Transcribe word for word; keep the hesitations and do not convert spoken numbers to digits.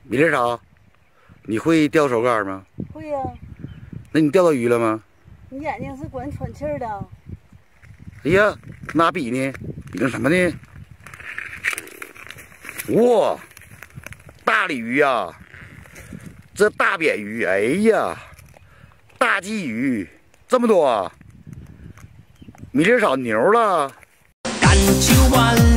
米粒嫂，你会钓手竿吗？ 会呀、啊。 那你钓到鱼了吗？ 你眼睛是管喘气儿的。 哎呀，拿笔呢？比那什么呢？哇，大鲤鱼呀、啊！这大扁鱼，哎呀，大鲫鱼，这么多啊！米粒嫂牛了。 干秋完。